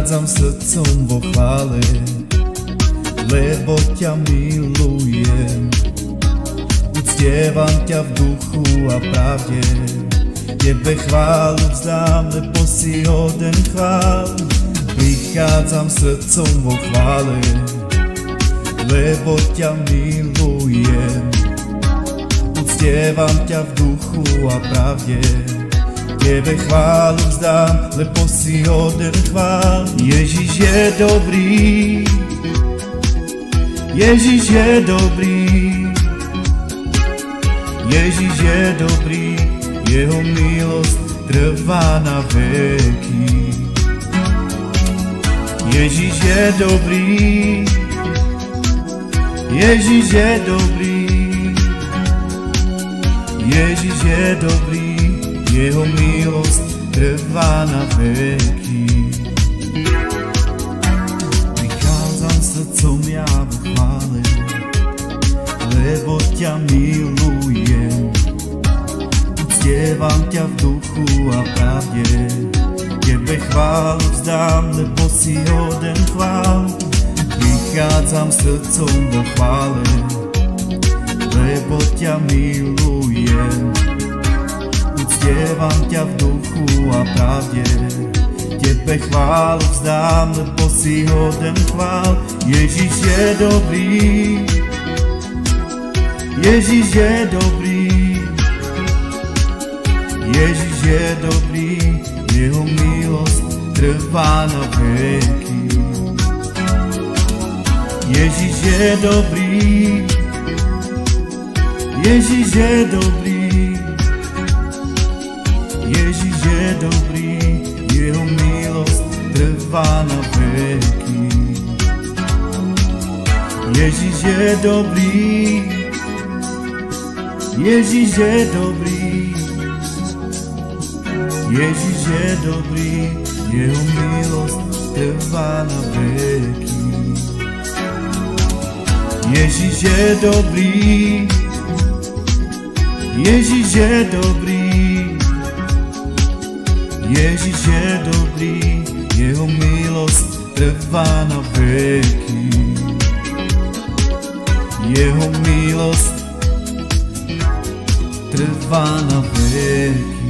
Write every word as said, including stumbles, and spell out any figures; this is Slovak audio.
Prichádzam srdcom vo chvále, lebo ťa milujem. Uctievam ťa v duchu a pravde, tebe chválu vzdám, lebo si hoden chvál. Prichádzam srdcom vo chvále, lebo ťa milujem. Uctievam ťa v duchu a pravde, tebe chválu vzdám, lebo si hoden chvál. Ježiš je dobrý, Ježiš je dobrý, Ježiš je dobrý, jeho milosť trvá na veky. Ježiš je dobrý, Ježiš je dobrý, Ježiš je dobrý, jeho milosť trvá na veky. Prichádzam srdcom ja vo chvále, lebo ťa milujem. Uctievam ťa v duchu a pravde, tebe chválu vzdám, lebo si hoden chvál. Prichádzam srdcom vo chvále, lebo ťa milujem. Uctievam ťa v duchu a pravde, tebe chválu vzdám, lebo si hoden chvál. Ježiš je dobrý, Ježiš je dobrý, Ježiš je dobrý, jeho milosť trvá na veky. Ježiš je dobrý, Ježiš je dobrý, Ježiš je dobrý, jeho milosť trvá na veky. Ježiš je dobrý, Ježiš je dobrý, Ježiš je dobrý, jeho milosť trvá na veky. Ježiš je dobrý, Ježiš je dobrý, Ježiš je dobrý, jeho milosť trvá na veky. Jeho milosť trvá na veky.